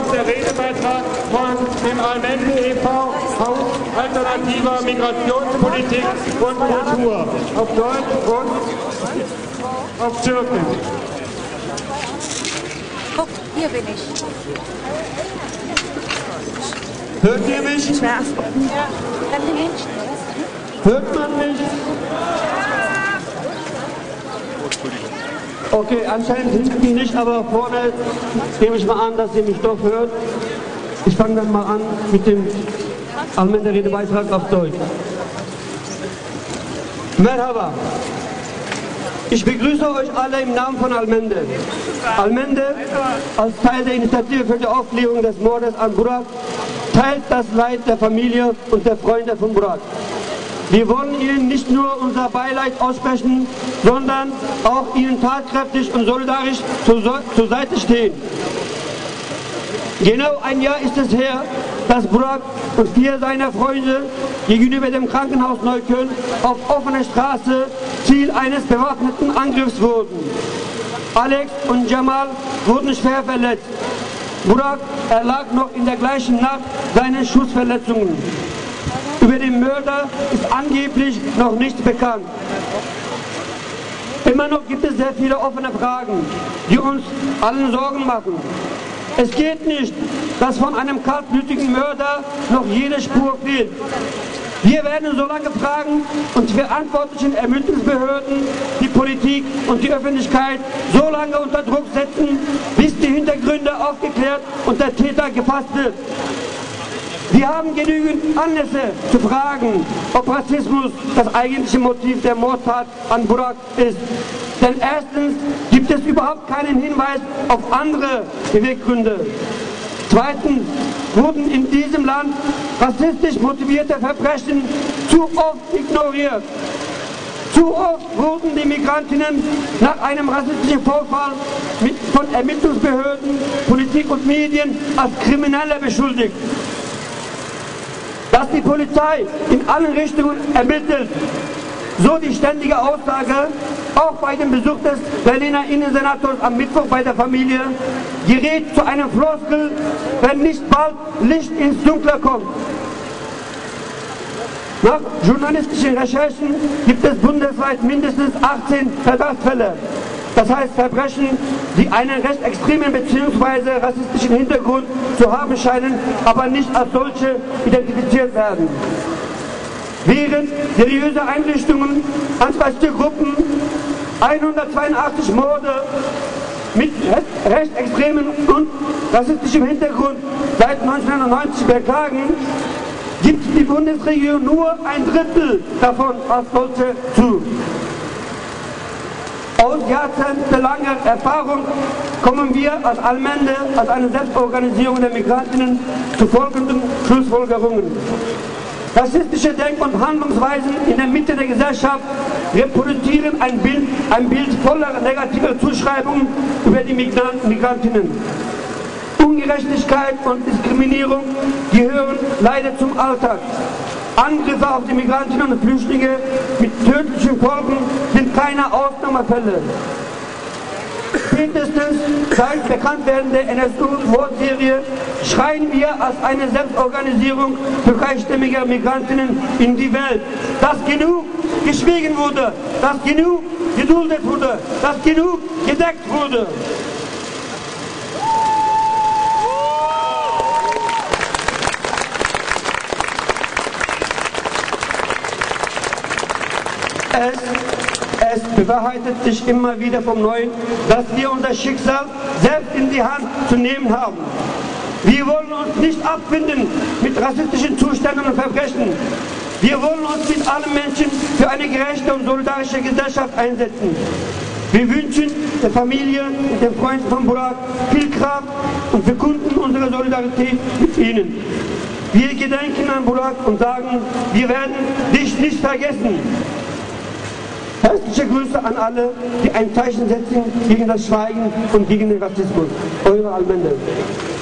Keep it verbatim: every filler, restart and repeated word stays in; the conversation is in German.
der Redebeitrag von dem Allmende e V Haus alternativer Migrationspolitik und Kultur auf Deutsch und auf Türkisch. Guck, hier bin ich. Hört ihr mich? Ja. Hört man mich? Okay, anscheinend hinten nicht, aber vorne nehme ich mal an, dass ihr mich doch hört. Ich fange dann mal an mit dem Allmende Redebeitrag auf Deutsch. Merhaba. Ich begrüße euch alle im Namen von Allmende. Allmende, als Teil der Initiative für die Aufklärung des Mordes an Burak, teilt das Leid der Familie und der Freunde von Burak. Wir wollen ihnen nicht nur unser Beileid aussprechen, sondern auch ihnen tatkräftig und solidarisch zur, zur Seite stehen. Genau ein Jahr ist es her, dass Burak und vier seiner Freunde gegenüber dem Krankenhaus Neukölln auf offener Straße Ziel eines bewaffneten Angriffs wurden. Alex und Jamal wurden schwer verletzt. Burak erlag noch in der gleichen Nacht seinen Schussverletzungen. Über den Mörder ist angeblich noch nichts bekannt. Immer noch gibt es sehr viele offene Fragen, die uns allen Sorgen machen. Es geht nicht, dass von einem kaltblütigen Mörder noch jede Spur fehlt. Wir werden so lange fragen und die verantwortlichen Ermittlungsbehörden, die Politik und die Öffentlichkeit so lange unter Druck setzen, bis die Hintergründe aufgeklärt und der Täter gefasst wird. Wir haben genügend Anlässe zu fragen, ob Rassismus das eigentliche Motiv der Mordtat an Burak ist. Denn erstens gibt es überhaupt keinen Hinweis auf andere Beweggründe. Zweitens wurden in diesem Land rassistisch motivierte Verbrechen zu oft ignoriert. Zu oft wurden die Migrantinnen nach einem rassistischen Vorfall mit, von Ermittlungsbehörden, Politik und Medien als Kriminelle beschuldigt. Dass die Polizei in allen Richtungen ermittelt, so die ständige Aussage, auch bei dem Besuch des Berliner Innensenators am Mittwoch bei der Familie, gerät zu einem Floskel, wenn nicht bald Licht ins Dunkle kommt. Nach journalistischen Recherchen gibt es bundesweit mindestens achtzehn Verdachtsfälle. Das heißt Verbrechen, die einen rechtsextremen bzw. rassistischen Hintergrund zu haben scheinen, aber nicht als solche identifiziert werden. Während seriöse Einrichtungen, anspruchsvolle Gruppen hundertzweiundachtzig Morde mit rechtsextremem und rassistischem Hintergrund seit neunzehnhundertneunzig beklagen, gibt die Bundesregierung nur ein Drittel davon als solche zu. Aus jahrzehntelanger Erfahrung kommen wir als Allmende, als eine Selbstorganisierung der Migrantinnen, zu folgenden Schlussfolgerungen. Rassistische Denk- und Handlungsweisen in der Mitte der Gesellschaft reproduzieren ein Bild, ein Bild voller negativer Zuschreibungen über die Migrantinnen. Ungerechtigkeit und Diskriminierung gehören leider zum Alltag. Angriffe auf die Migrantinnen und Flüchtlinge mit tödlichen Folgen sind keine Ausnahmefälle. Spätestens seit Bekanntwerden der N S U-Mordserie schreien wir als eine Selbstorganisierung türkeistämmiger Migrantinnen in die Welt, dass genug geschwiegen wurde, dass genug geduldet wurde, dass genug gedeckt wurde. Es, es bewahrheitet sich immer wieder vom Neuen, dass wir unser Schicksal selbst in die Hand zu nehmen haben. Wir wollen uns nicht abfinden mit rassistischen Zuständen und Verbrechen. Wir wollen uns mit allen Menschen für eine gerechte und solidarische Gesellschaft einsetzen. Wir wünschen der Familie und den Freunden von Burak viel Kraft und bekunden unsere Solidarität mit ihnen. Wir gedenken an Burak und sagen, wir werden dich nicht vergessen. Herzliche Grüße an alle, die ein Zeichen setzen gegen das Schweigen und gegen den Rassismus. Eure Allmende.